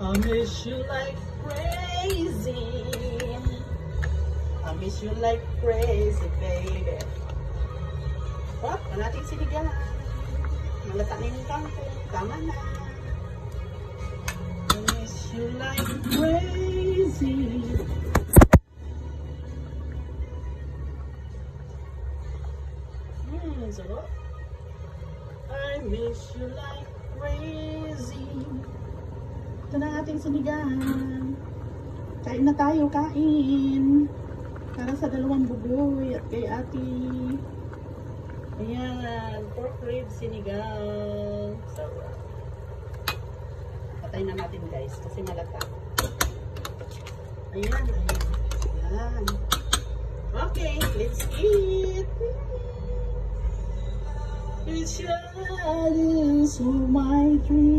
I miss you like crazy. I miss you like crazy, baby. Wap, natin sinigang. Malata na yung kangkong. Tama na. I miss you like crazy. Sarap. I miss you like crazy. Ito na ating sinigang. Kain na tayo, kain. Para sa dalawang buboy at kay ate. Ayan, pork rib sinigang. Sarap. Patay na natin guys kasi malata. Ayan, ayan. Ayan. Okay, let's eat. It's shadows of my dreams.